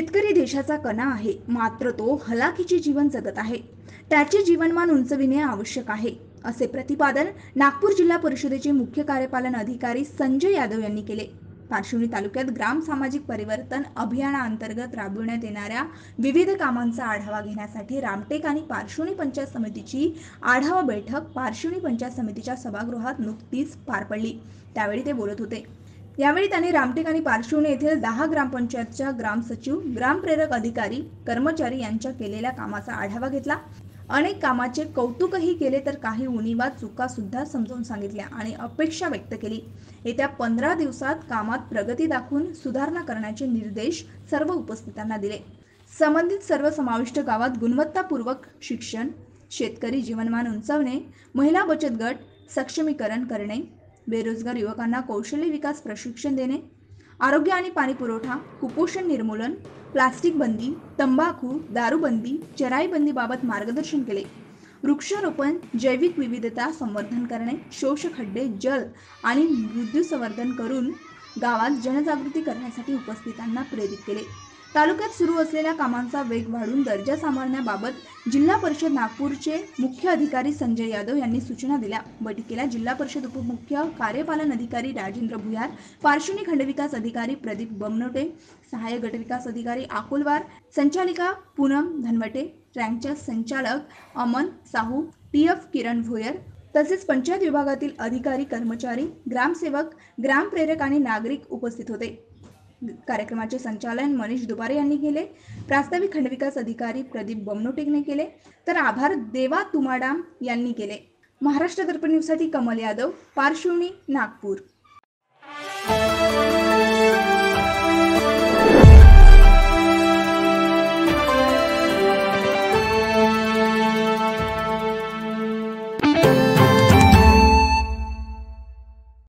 शेतकरी देशाचा कणा आहे, मात्र तो हलाखीचे जीवन जगत आहे. त्याचे जीवनमान उंचविणे आवश्यक आहे, असे प्रतिपादन नागपूर जिल्हा परिषदेचे मुख्य कार्यपालन अधिकारी संजय यादव यांनी केले. पारशिवनी तालुक्यात ग्राम सामाजिक परिवर्तन अभियानाअंतर्गत राबविण्यात येणाऱ्या विविध कामांचा आढावा घेण्यासाठी रामटेक आणि पारशिवनी पंचायत समितीची आढावा बैठक पारशिवनी पंचायत समितीच्या सभागृहात नुकतीच पार पडली. त्यावेळी ते बोलत होते. यावेळी त्यांनी रामटेक आणि पारशिवनी येथील 10 ग्रामपंचायतच्या ग्रामसचिव, ग्रामप्रेरक अधिकारी, कर्मचारी यांच्या केलेल्या कामाचा आढावा घेतला. अनेक कामाचे कौतुकही केले तर काही उणीवा चुका सुद्धा समजावून सांगितल्या आणि अपेक्षा व्यक्त केली. येत्या 15 दिवसात कामात प्रगती दाखवून सुधारणा करण्याचे निर्देश सर्व उपस्थितांना दिले. संबंधित सर्व समाविष्ट गावात गुणवत्तापूर्वक शिक्षण, शेतकरी जीवनमान उंचावणे, महिला बचत गट सक्षमीकरण करणे, बेरोजगार युवकांना कौशल्य विकास प्रशिक्षण देणे, आरोग्य आणि पाणी पुरवठा, कुपोषण निर्मूलन, प्लास्टिक बंदी, तंबाखू, दारूबंदी, चराईबंदी बाबत मार्गदर्शन केले. वृक्षारोपण, जैविक विविधता संवर्धन करणे, शोषखड्डे, जल आणि मृत्यू संवर्धन करून गावात जनजागृती करण्यासाठी उपस्थितांना प्रेरित केले. तालुक्यात सुरू असलेल्या कामांचा वेग वाढवून दर्जा सांभाळण्याबाबत जिल्हा परिषद नागपूरचे मुख्य अधिकारी संजय यादव यांनी सूचना दिल्या. बैठकीला जिल्हा परिषद उपमुख्य कार्यपालन अधिकारी राजेंद्र भुयार, पारशिवनी खंडविकास अधिकारी प्रदीप बमनोटे, सहाय्यक गटविकास अधिकारी अकोलवार, संचालिका पूनम धनवटे, रँकच्या संचालक अमन साहू, TF किरण भोयर तसेच पंचायत विभागातील अधिकारी, कर्मचारी, ग्रामसेवक, ग्रामप्रेरक आणि नागरिक उपस्थित होते. कार्यक्रमाचे संचालन मनीष दुबारे यांनी केले. प्रास्ताविक खंडविकास अधिकारी प्रदीप बमनोटेने केले, तर आभार देवा तुमाडाम यांनी केले. महाराष्ट्र दर्पण न्यूजसाठी कमल यादव, पारशिवनी, नागपूर.